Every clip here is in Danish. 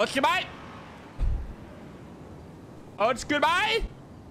Undskyld mig! Undskyld mig!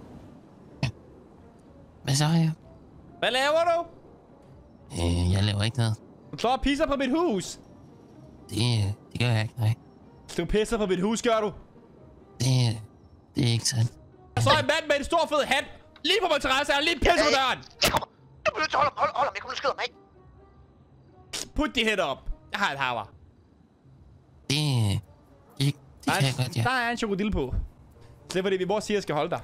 Hvad så, ja? Hvad laver du? Jeg laver ikke noget. Du slår og pisser på mit hus. Det gør jeg ikke, nej. Du pisser på mit hus, gør du? Det er ikke sandt. Så er en mand med en stor fed hat. Lige på min terrasse, og lige pisse på døren. Du bliver nødt til at holde ham, jeg kommer skyde mig. Put de hænder op. Jeg har et haver. Det kan jeg godt, ja. Der er en chokodille på. Det er fordi, vi mor siger, at jeg skal holde dig.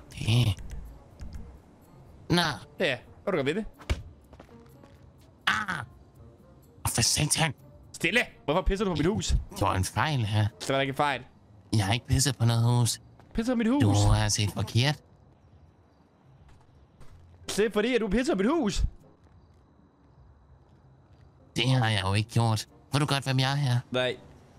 Nå. Ja, hvad du gør ved det? For satan. Stille! Hvorfor pisser du på mit hus? Det var en fejl her. Det var da ikke en fejl. Jeg har ikke pisset på noget hus. Pisser på mit hus? Du har set forkert. Det er fordi, at du pisser på mit hus. Det har jeg jo ikke gjort. Ved du godt, hvem jeg er her? Nej.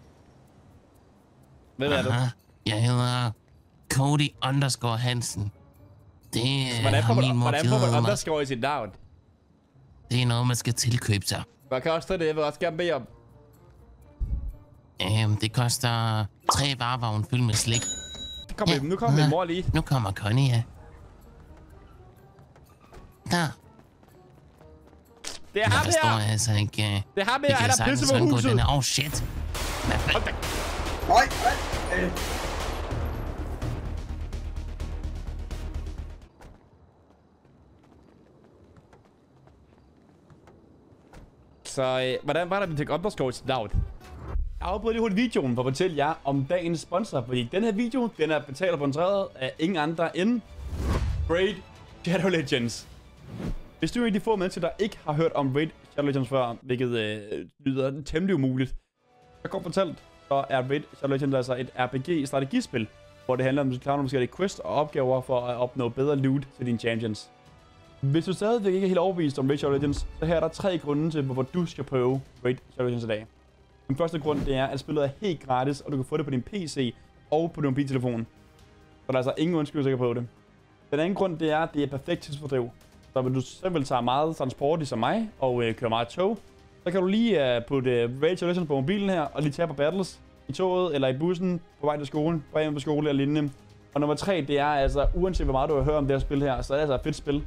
Hvem er du? Jeg hedder Cody _Hansen. Det er Hvordan får min mor man givet mig. underscore i sit navn? Det er noget, man skal tilkøbe sig. Hvad koster det? Jeg vil også gerne bede om. Det koster 3 varevogne fyldt med slik. Nu kommer min mor lige. Nu kommer Connie, ja. Der. Det er ham her! Jeg forstår altså ikke... Det er ham her, han har pisset på huset! Oh shit! Hold da. Nej! Så hvordan var det, vi fik underscore til navn? Jeg afbryder lige hurtigt videoen for at fortælle jer om dagens sponsor, fordi den her video, den er betalt og sponsoreret af ingen andre end Raid Shadow Legends. Hvis du er en af de få mennesker, der ikke har hørt om Raid Shadow Legends før, hvilket lyder temmelig umuligt, så kort fortalt, så er Raid Shadow Legends altså et RPG-strategispil, hvor det handler om, at du skal klare nogle forskellige quests og opgaver for at opnå bedre loot til dine champions. Hvis du stadigvæk ikke er helt overbevist om Raid Shadow Legends, så her er der 3 grunde til, hvorfor du skal prøve Raid Shadow Legends i dag. Den første grund, det er, at spillet er helt gratis, og du kan få det på din PC og på din mobiltelefon. Så der er altså ingen undskyldning at prøve det. Den anden grund, det er, at det er perfekt tidsfordriv. Så hvis du simpelthen tager meget transport, ligesom mig, og kører meget tog, så kan du lige putte Raid Shadow Legends på mobilen her, og lige tage på battles i toget, eller i bussen, på vej til skolen, på vej på skole eller lignende. Og nummer 3, det er altså, uanset hvor meget du har hørt om det her spil her, så er det altså et fedt spil.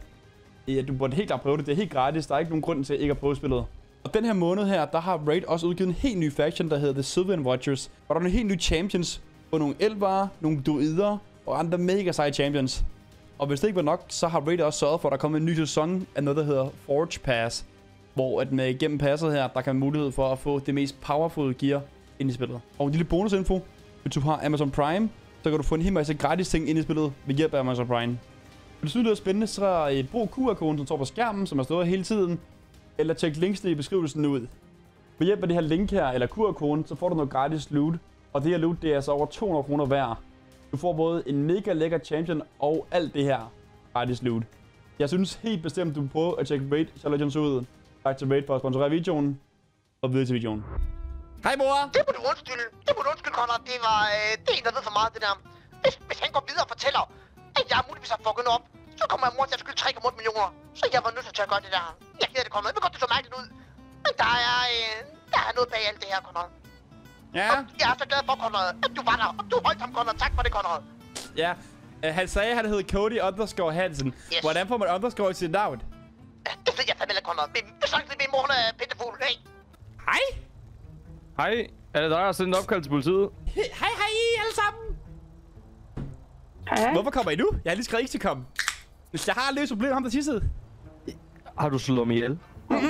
Du burde helt klart prøve det. Det er helt gratis. Der er ikke nogen grund til ikke at prøve spillet. Og den her måned her, der har Raid også udgivet en helt ny faction, der hedder The Sylvan Watchers. Hvor der er nogle helt nye champions. Og nogle elvere, nogle druider og andre mega seje champions. Og hvis det ikke var nok, så har Raid også sørget for, at der kommer en ny sæson af noget, der hedder Forge Pass. Hvor at med gennem passet her, der kan man mulighed for at få det mest powerful gear ind i spillet. Og en lille bonusinfo. Hvis du har Amazon Prime, så kan du få en hel masse gratis ting ind i spillet ved hjælp af Amazon Prime. Hvis du synes, det er spændende, så brug QR-koden, som står på skærmen, som er stået hele tiden. Eller tjek linksene i beskrivelsen ud. Ved hjælp af det her link her, eller QR-koden, så får du noget gratis loot. Og det her loot, det er altså over 200 kroner værd. Du får både en mega lækker champion og alt det her gratis loot. Jeg synes helt bestemt, du prøver at tjekke Raid Shadow Legends ud. Tak til Raid for at sponsorere videoen. Og videre til videoen. Hej mor! Det må du undskylde, Connor. Det er en, der ved for meget, det der. Hvis han går videre og fortæller, at jeg muligvis har fucket op, så kommer jeg mor til at skylde 3,8 millioner. Så jeg var nødt til at gøre det der. Jeg gider det, Connor. Jeg ved godt, det så mærkeligt ud. Men der er noget bag alt det her, Connor. Ja? Og jeg er så glad for, Connor, at du var der. Og du holdt ham, Connor. Tak for det, Connor. Ja. Han sagde, at han hed Cody _Hansen. Yes. Hvordan får man underscore i sit navn? Det ved jeg fandme, Connor. Det sagde til min mor, hun er pæntefugl. Hey. Hej! Hej, er det dig, der har sendt en opkald til politiet? Hej alle sammen! Hej. Hvorfor kommer I nu? Jeg har lige skrevet ikke til komme. Jeg har løst problemet ham der tissede. Har du slået mig ihjel?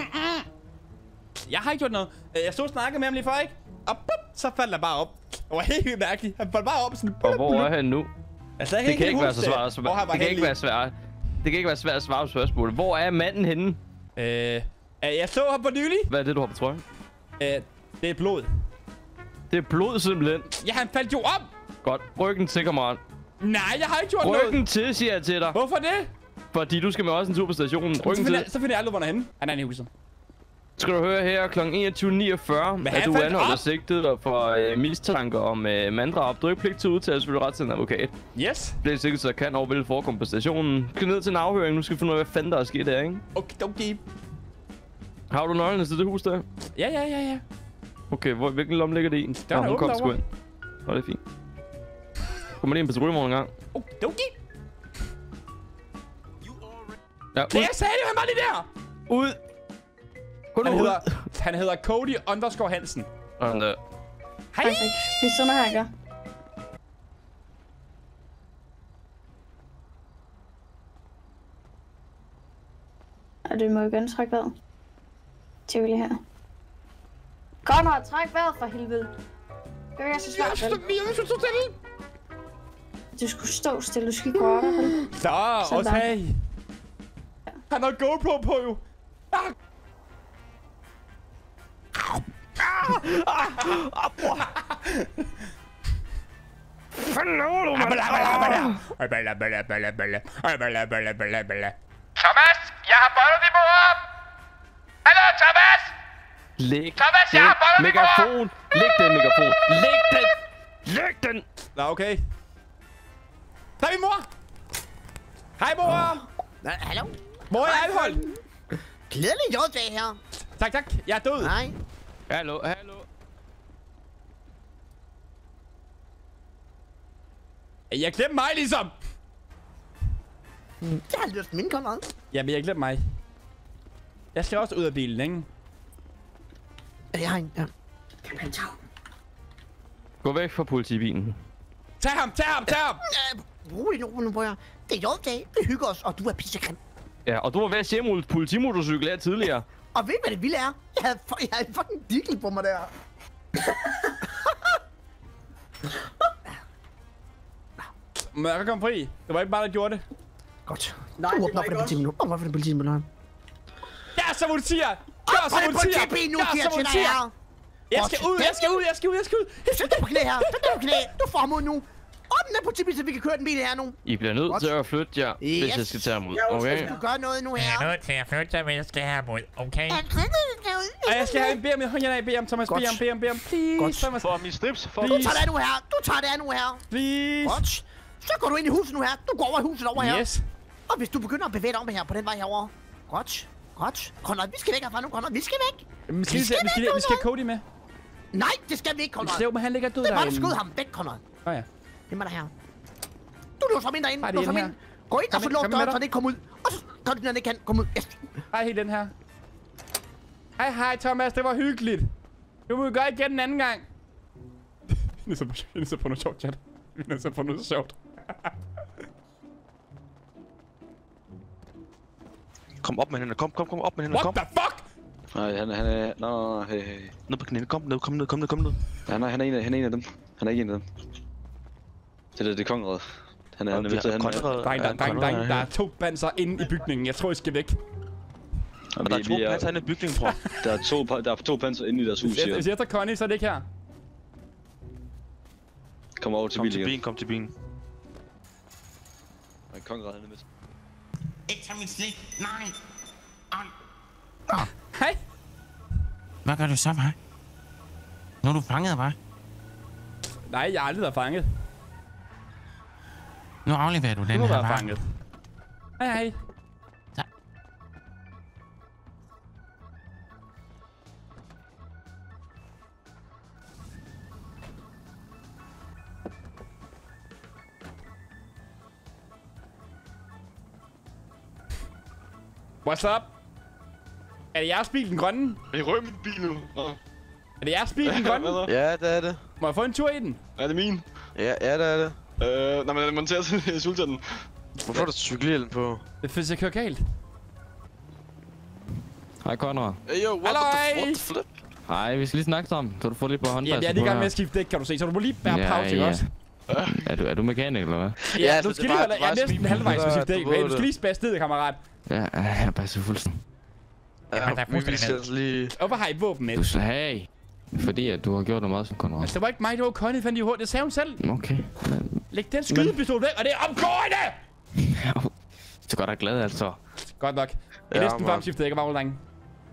Jeg har ikke gjort noget. Jeg stod og snakkede med ham lige før, ikke? Og så faldt han bare op. Det var helt mærkeligt. Han faldt bare op sådan... Og hvor er han nu? Altså, Det kan ikke være så svært. Det kan ikke være svært at svare på spørgsmålet. Hvor er manden henne? Jeg så ham på nylig. Hvad er det, du har på trøjen? Det er blod. Det er blod simpelthen. Ja, han faldt jo op. Godt. Ryggen til, kammerat. Nej, jeg har ikke gjort noget. Ryggen til, siger jeg til dig. Hvorfor det? Fordi du skal med også en tur på stationen. Ryggen til. Så finder jeg aldrig, hvor han er henne. Han er inde i huset. Skal du høre her kl. 21.49, at du anholder sigtet for mistanke om manddrab. Du er ikke pligt til at udtale selvfølgelig ret til en advokat. Yes. Det er sikkert, så kan og vil forekomme på stationen. Skal ned til en afhøring. Nu skal vi finde ud af, hvad fanden der er sket der, ikke? Okay. Har du nøglerne til det hus der? Ja. Okay, hvilken lomme ligger det i? Der er åben derovre. Nå, det er fint. Kommer lige en patruljevogn en gang. Okay. Ja, Det jeg sagde det, han var lige der! ud! Gå nu Han ud! han hedder Cody _ Hansen. Sådan der. Hej! Faktisk. Det er sådan her, gør. Og du må jo gerne trække vejret. Tivoli her. Conrad, træk vejret for helvede. Det er så svært, vel? Du skulle stå stille, du skal ikke røre dig, vel? Så, Sådan. okay. Han har GoPro på jo. Fanden laver du, mand? Thomas, jeg har bollet din mor op! Hallo, Thomas! Læg Thomas, jeg har bollet din mor op! megafon! Læg den megafon! Læg den! Læg den! Nå, okay. Der er min mor! Hej, mor! Hallo? Mor, jeg er Alhold! Glædelig jorddag her. Tak, tak. Jeg er død. Nej. Hallo, hallo. Jeg glemte mig, ligesom. Jeg har lyst min Conrad. Jamen, jeg glemte mig. Jeg skal også ud af bilen, ikke? Jeg har en, ja. Gå væk fra politibilen. Tag ham, tag ham, tag ham! Rolig nu, bror. Det er jorddag. Vi hygger os, og du er pissegrim. Ja, og du var ved at hjemme politimotorcykel her tidligere. Og ved du, hvad det vilde er? Jeg havde en fucking dikkel på mig der. Må jeg komme fri? Det var ikke bare, der gjorde det. Godt. Nej, du åbner op for det politiet nu. Åbner op for det politiet nu. Ja, så må du sige! Gør så må du sige! Gør så må du sige! Jeg skal ud, jeg skal ud, jeg skal ud, jeg skal ud! Sæt dig på knæ her. Sæt dig på knæ. Du får ham ud nu. Åbn den politibil, så vi kan køre den bil her nu. I bliver nødt til at flytte jer, hvis jeg skal tage ham ud, okay? Du gør noget nu her. Jeg er nødt til at flytte, hvis jeg skal herud, okay? Og jeg skal have en bede om, jeg håndjer af, bede om, Thomas, bede om, please, Thomas. For min strips, for Du tager det nu her. Du tager det nu her. Please. Godt. Så går du ind i huset nu her. Du går over i huset over her. Yes. Og hvis du begynder at bevæge dig om her på den vej herover. Godt. Godt. Conrad, vi skal væk herfra nu, Conrad. Vi skal væk. Vi skal have Cody med. Nej, det skal vi ikke, Conrad. Jo, men han ligger død Det var du derinde. skød ham væk, Conrad. Nå ja. Det er der her. Du låser ham ind derinde. Ej, det er Lås ham den ind. Gå ind og så Kom lås med døren, dig. så det ikke kommer ud. Og så gør du den, ikke kan komme ud. Yes. Hej, helt den her. Hej, Thomas, det var hyggeligt. Du må gøre igen en anden gang. Vi er så på noget sjovt, chat. Vi er så på noget sjovt. Kom op med hende, kom op med hende, What kom. the fuck? Nej, han er... Nå, hey. Ned på knæene, kom ned. Han er en af dem. Han er ikke en af dem. Det er Konrad. Han er ved til, han er... Der er 2 banser inde i bygningen. Jeg tror, I skal væk. Og der er 2 panser inde i bygningen, bror. Der er 2 panser inde i deres hus, siger Hvis jeg tager Connie, så er det ikke her. Kom over til bilen igen. Kom til bilen. Nej, Konrad, han er med. Ikke som mit slik, nej! Hej. Hvad gør du så, hva'? Nu er du fanget, hva'? Nej, jeg har aldrig været fanget. Nu afleverer du den Du må her, være hva'? fanget. Hej. Tak. What's up? Er det jeres bil, den grønne? Er I rød min bil nu? Er det jeres bil, den grønne? Ja, det er det. Må jeg få en tur i den? Er det min? Ja, det er det. Når man monterer til sultanen. Hvorfor har du cykelhjelm på? Det er, hvis jeg kører galt. Hej, Conrad. Hey, yo, what the flip? Hej, vi skal lige snakke sammen, så du får lige på håndbasken. Ja, jeg er lige i gang med at skifte dæk, kan du se. Så du må lige bære pause, ikke også? Er du mekaniker, eller hvad? Ja, du skal lige holde... Jeg er næsten halvvejs med at skifte dæk. Du skal lige spære ned, kammerat. Ja, jeg er bare så fuldstændig. Jamen, der er fuldstændig ned. lige... Hvorfor har I våben med? Du sagde, hey. Fordi at du har gjort noget meget som Conrad. Altså, det var ikke mig, det var Connie, fandt i hovedet. Det sagde hun selv. Okay. Læg den skydepistol væk, og det er omgående! Så godt er glad, altså. Godt nok. Jeg er næsten fremskiftet, ikke bare drenge.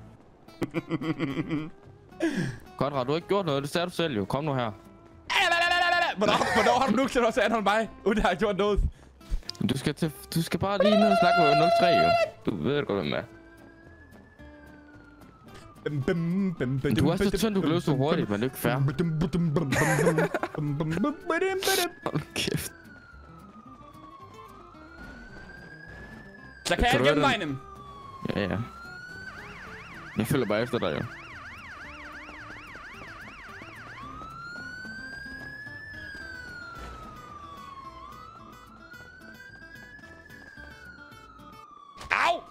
Conrad, du har ikke gjort noget. Det sagde du selv jo. Kom nu her. Hvornår har du nu til at anholde mig, uden at jeg har gjort noget? Du skal bare lige ned og snakke med 03, jo. Du ved godt, hvem er. Du er også så tynd, du kan løbe så hurtigt, men det er ikke fair. Hold kæft. Så kan jeg gemme vejen. Ja, ja. Jeg følger bare efter dig, jo. Au!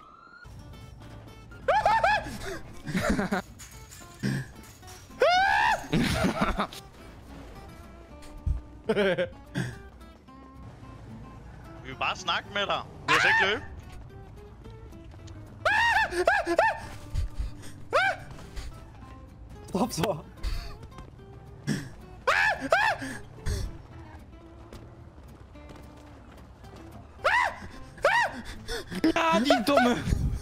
Vi vil bare snakke med dig. Du skal ikke løbe. Stop så. Ah, din dumme!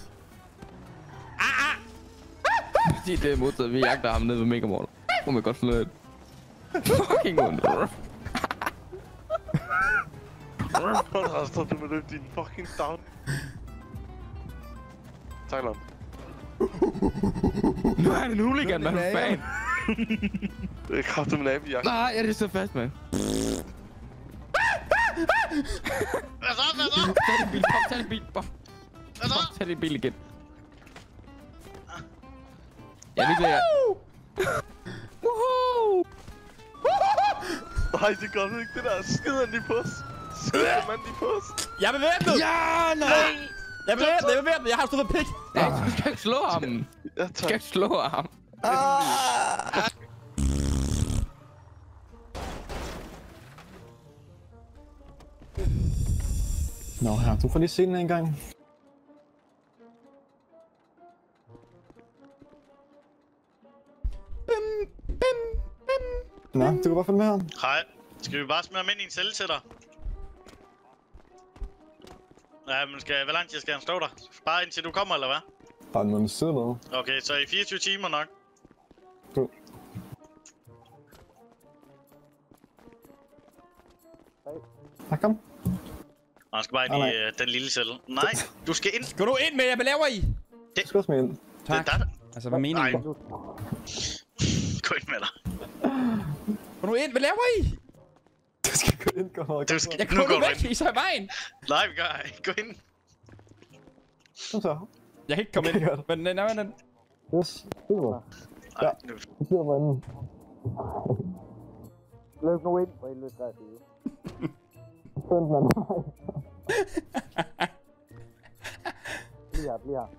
Det er modtaget, vi jagter ham nede ved Megamall. Oh my god, flirt. Fucking ondt. Hold resten, du med løb din fucking down. Tak, Lom. Nu er han en hooligan, man. Fan. Det er kraftigt med nabejagt. Nej, jeg er så fast, man. Hvad så? Hvad så? Tag din bil, Bob. Tag din bil, Bob. Hvad så? Tag din bil igen. Ja, det er Woohoo! Nej, det gør du ikke, det der. Skider han lige på os. Skider mand lige på os. Jeg er bevæbnet! Ja, nej! Jeg er bevæbnet, jeg har stået for pik! Ja, du skal ikke slå ham. Ja, Du skal ikke slå ham. Nå her, du får lige se den en gang. Nå, du kan bare følge med her. Hej. Skal vi bare smide ham ind i en celle til dig? Ja, men hvor lang tid skal han stå der? Bare indtil du kommer, eller hvad? Bare en måned siden noget. Okay, så i 24 timer nok. Cool. Ja, kom. Han skal bare ind i den lille celle. Nej, du skal ind. Gå nu ind med, hvad laver I? Du skal også med ind. Tak. Det er der. Altså, hvad mener I? Gå ind med dig. Gå nu ind, hvad laver I? Du skal gå ind, gå over. Du skal Jeg nu går gå væk, ind. I så i vejen. Nej, vi gør ej. Gå ind. Kom så. Jeg kan ikke komme ind, men nej. Yes, super. Ja, du sidder på anden. Løb nu ind, for helvede, der sige. Sådan, man. Bliv her.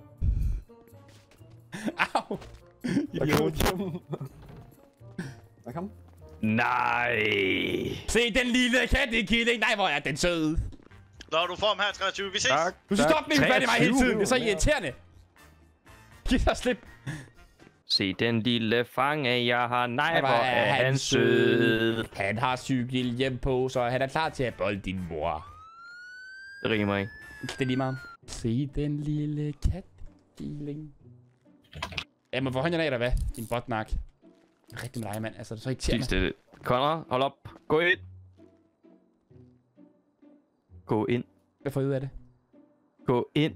Au! Idiot. Hvad kom? Nej. Se den lille kattekilling. Nej, hvor er den sød. Nå, du får ham her 23. Vi ses. Tak. Du skal stoppe med at fat i mig hele tiden. Det er så irriterende. Giv dig slip. Se den lille fange, jeg har. Nej, hvor er han sød. Han har cykelhjelm på, så han er klar til at bolde din mor. Det rimer ikke. Det er lige meget. Se den lille kattekilling. Jamen, hvor hånden er der, hvad? Din botnak. Rigtig med dig, mand. Altså, det er så irriterende. Stille. Conrad, hold op. Gå ind. Gå ind. Hvad får I ud af det? Gå ind.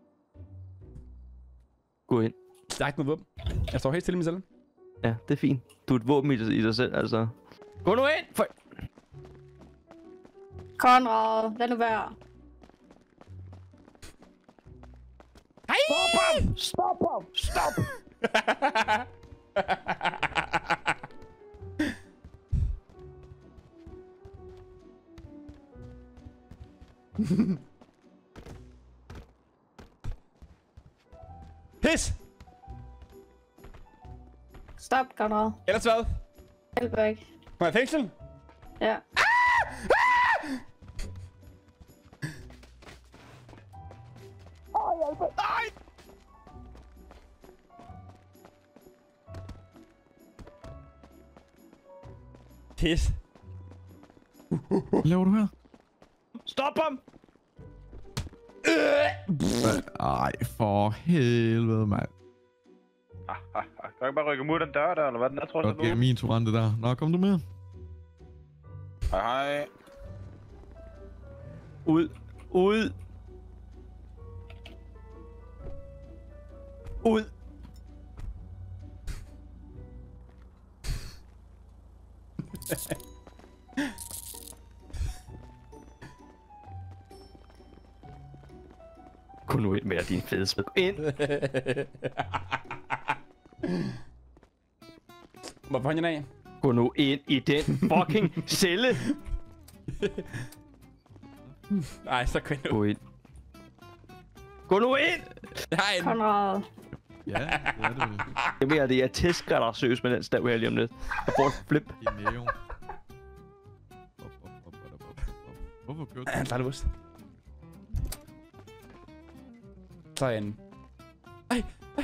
Gå ind. Der er ikke noget våben. Jeg står helt stille i mig selv. Ja, det er fint. Du er et våben i dig selv, altså. Gå nu ind! For... Conrad, lad nu være. Hej! Stop ham! Stop! Pis! Stop, Conrad. Ellers hvad? Hjælp væk. Må jeg fængsel? Ja. Pis. Hvad laver du her? Stop ham! Ej, for helvede, mand. Kan du ikke bare rykke mod den dør der, eller hvad den er, tror jeg? Okay, min turen det der. Nå, kom du med. Hej. Ud. Ud. Ud. Gå nu ind med din fede sved. Ind! Hvor får han af? Gå nu ind i den fucking celle! Nej, så gå nu. Gå ind. Gå nu ind! Konrad. Ja, det er det vel. Jeg mener det, jeg tæsker dig seriøst med den stav her lige om lidt. Jeg får et flip. I maven. Hvorfor kørte du? Han tager det vist. Så en. Nej!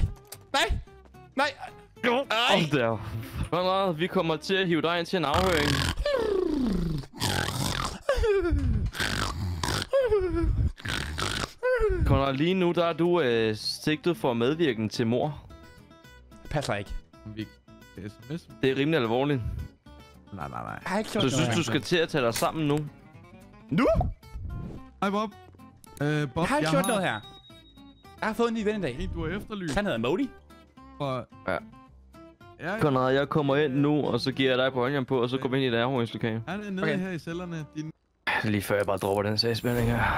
Om der. Konrad, vi kommer til at hive dig ind til en afhøring. Konrad, lige nu der er du sigtet for medvirken til mord. Det passer ikke. SMS? Det er rimelig alvorligt. Nej. Så jeg synes, du skal til at tage dig sammen nu. Nu? Hej Bob. Bob, jeg har ikke gjort noget her. Jeg har fået en ny ven i dag. Du er efterlyst. Han hedder Modi. Ja. Konrad, jeg kommer ind nu, og så giver jeg dig på håndjern på, og så går vi ind i et afhøringslokale. Han er nede her i cellerne. Lige før jeg bare dropper den sagsbehandling her.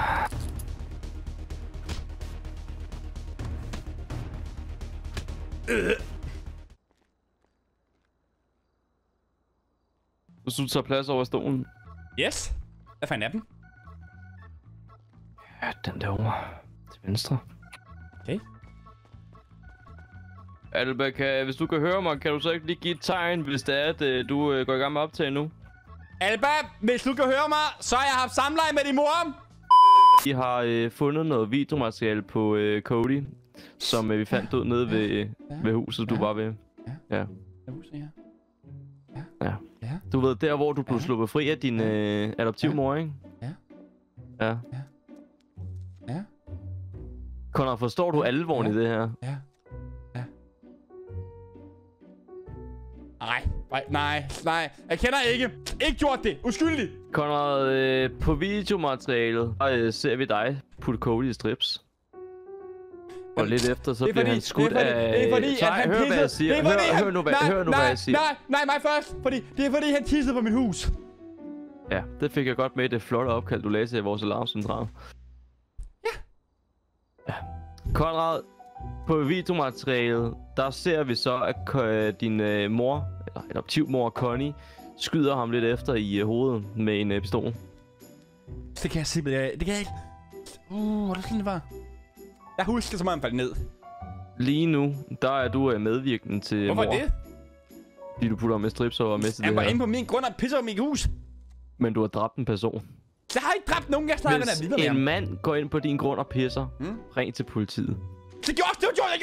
Hvis du tager plads over stolen. Yes. Hvad fanden er den? Ja, den derovre. Til venstre. Okay. Alba, hvis du kan høre mig, kan du så ikke lige give et tegn, hvis det er, at du går i gang med optag nu? Alba, hvis du kan høre mig, så har jeg haft samleje med din mor. Vi har fundet noget videomateriale på Cody, som vi fandt ud nede ved huset, du var ved. Ja. Huset, ja. Du ved, der hvor du blev sluppet fri af din adoptivmor, ikke? Ja. Conrad, forstår du alvoren i det her? Ja. Nej. Jeg kender ikke. Ikke gjort det. Uskyldig. Conrad, på videomaterialet ser vi dig putte Cody i strips. Og lidt efter, så bliver han skudt af... Det er fordi, at han tissede. Hør, hvad jeg siger. Hør nu, hvad jeg siger. Nej, mig først. Det er fordi, han tissede på mit hus. Ja, det fik jeg godt med i det flotte opkald, du lagde til vores alarmcentral. Ja. Conrad, på videomaterialet, der ser vi så, at din mor, eller adoptivmor Connie, skyder ham lidt efter i hovedet med en pistol. Det kan jeg simpelthen... Det kan jeg ikke... Hvor er det sådan, det var? Jeg husker, som om han faldt ned. Lige nu, der er du medvirkende til Hvorfor mor. det? Fordi du putter med strips over med til det her. Han var inde på min grund og pisser på mit hus. Men du har dræbt en person. Jeg har ikke dræbt nogen, jeg snakker der videre med ham. Hvis en mand går ind på din grund og pisser, ring til politiet. Det gjorde jeg.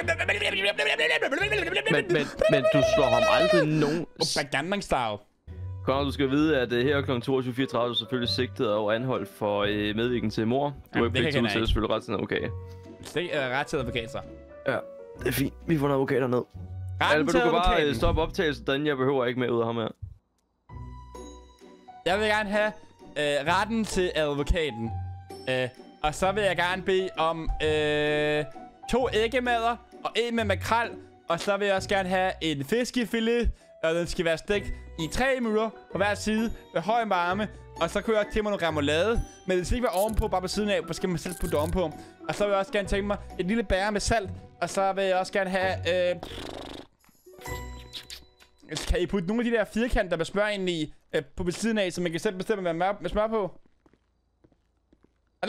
Men du slår ham aldrig nogen... Gangnam-style. Conrad, du skal vide, at her kl. 22.34 er du selvfølgelig sigtet og anholdt for medvirken til mor. Du har ikke pligt til at selvfølgelig ret til en advokat. Det er ret til advokat, så. Ja, det er fint. Vi får en advokat derned. Alba, du kan bare stoppe optagelsen, den jeg behøver ikke med ud af ham her. Jeg vil gerne have retten til advokaten. Og så vil jeg gerne bede om 2 æggemadder og 1 med makrel. Og så vil jeg også gerne have en fiskefilet. Og den skal være stegt i 3 minutter på hver side med høj varme. Og så kunne jeg også tænke mig noget remoulade. Men det skal ikke være ovenpå, bare på siden af. For skal man selv putte ovenpå. Og så vil jeg også gerne tænke mig et lille bære med salt. Og så vil jeg også gerne have... Kan I putte nogle af de der firkanter med smør ind i på siden af, så man kan selv bestemme med smør på? Hallo?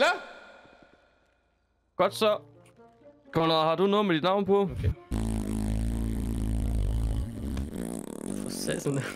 Godt så. Conrad, har du noget med dit navn på? Okay. Sådan.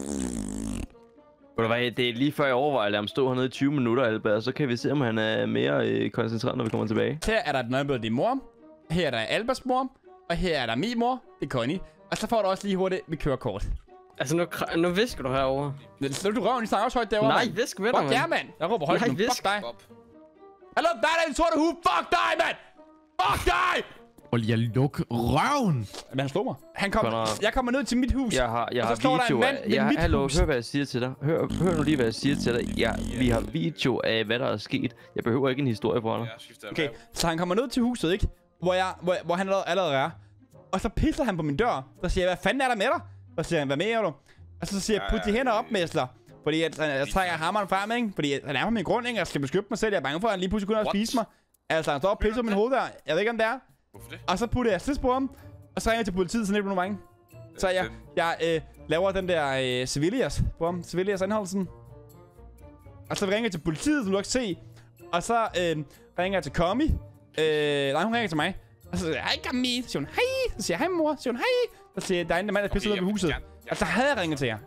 Det er lige før jeg overvejer at lade ham stå hernede i 20 minutter, Alba, så kan vi se, om han er mere koncentreret, når vi kommer tilbage. Her er der et nøglebillede af din mor. Her er der Albas mor. Og her er der min mor. Det er Connie. Og så får du også lige hurtigt mit kørekort. Altså, nu visker du herovre. Så du røven, I snakker også højt derovre. Nej, visk med dig, mand. Fuck jer, mand. Jeg råber højt nu. Fuck dig. Hallo, dig der i den sorte hue. Fuck dig, mand. Fuck dig. Hold jeg luk røven. Men han slog mig. Jeg kommer ned til mit hus. Jeg har video. Hallo, hør hvad jeg siger til dig. Hør nu lige hvad jeg siger til dig. Vi har video af hvad der er sket. Jeg behøver ikke en historie for dig. Okay, så han kommer ned til huset, ikke? Hvor han allerede er. Og så pisser han på min dør. Så siger jeg, hvad fanden er der med dig? Så siger han, hvad mener du? Og så siger jeg, put de hænder op, mester. Fordi jeg trækker hammeren frem, ikke? Fordi han er på min grund, ikke? Jeg skal beskytte mig selv. Jeg er bange for, at han lige pludselig kunne spise mig. Altså, han står og pisser på min hoved der. Jeg ved ikke, om det er. Hvorfor det? Og så putter jeg slids på ham. Og så ringer jeg til politiet, så ikke bliver nogen bange. Så jeg laver den der civilias på ham. Civilias anholdelsen. Og så ringer jeg til politiet, som du kan se. Og så ringer jeg til Comi. Nej, hun ringer til mig. Og så siger jeg, hej Comi. Så siger hun, hej. Så siger jeg, hej mor. Så siger hun, hej. Så siger jeg, der er en mand, der pisser ud af huset. Og så havde jeg ringet til jer.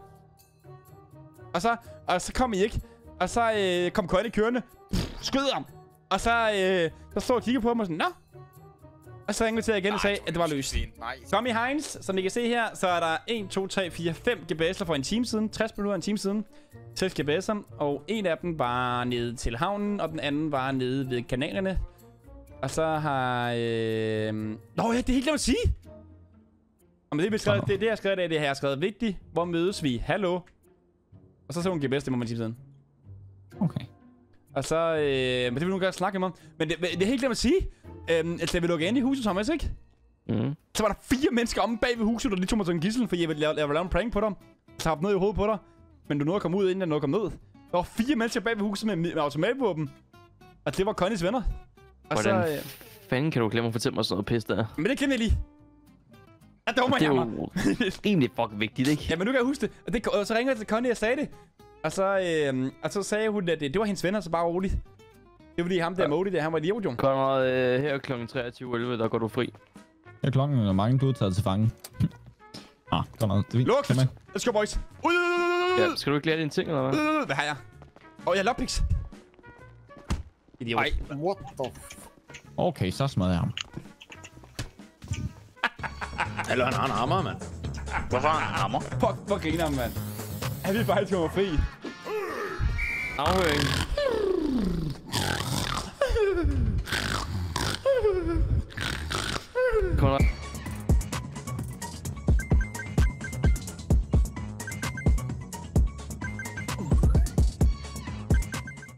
Og så kom I ikke. Og så kom Connie kørende. Skød ham. Og så stod og kiggede på ham og sådan, nå. Og så ringede jeg til jer igen og sagde, at det var løst. Tommy Heinz, som I kan se her, så er der 1, 2, 3, 4, 5 GPS'er for en time siden. 60 minutter en time siden. 6 GPS'er. Og en af dem var nede til havnen, og den anden var nede ved kanalerne. Og så har... Nå ja, det er helt glemt at sige! Men det jeg har skrevet af, det her jeg har skrevet vigtigt. Hvor mødes vi? Hallo? Og så hun GPS, det må man sige siden. Okay. Og så... men det vil nu gerne snakke om. Men det er helt glemt at sige. Altså, jeg vil lukke ind i huset, Thomas, ikke? Så var der 4 mennesker omme bag ved huset, og de tog mig til en gidsel, fordi jeg ville lave en prank på dem. Så hoppede ned i hovedet på dig. Men du nåede at komme ud, inden jeg nåede at komme ned. Der var 4 mennesker bag ved huset med automatvåben. Og det var Connies venner. Og hvordan fanden kan du glemme at fortælle mig sådan noget pis der? Men det glemte jeg lige. Det er jo egentlig fucking vigtigt, ikke? Ja, men nu kan jeg huske det. Og så ringede jeg til Connie og sagde det. Og så sagde hun, at det var hendes venner, så bare roligt. Det var fordi ham der Modi, han var idiot, jo. Konrad, her kl. 23.11, der går du fri. Her klokken er mange, du er taget til fange. Konrad, det er fint. Luk! Let's go, boys! Ja, skal du ikke lære dine ting, eller hvad? Hvad har jeg? Jeg har lockpicks. Idiot. Ej, what the... Okay, så smadrer jeg ham. Eller han har en hammer, mand. Hvorfor har han en hammer? Fuck, hvor griner han, mand. Han vil faktisk komme fri. Afhøring.